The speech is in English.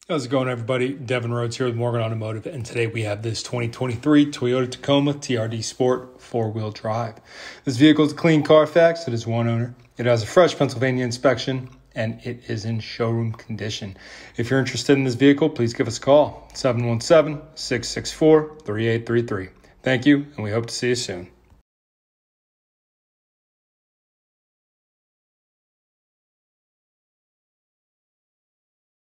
How's it going, everybody? Devin Rhodes here with Morgan Automotive, and today we have this 2023 Toyota Tacoma TRD Sport 4-wheel drive. This vehicle is a clean Carfax. It is one owner. It has a fresh Pennsylvania inspection, and it is in showroom condition. If you're interested in this vehicle, please give us a call, 717-664-3833. Thank you, and we hope to see you soon.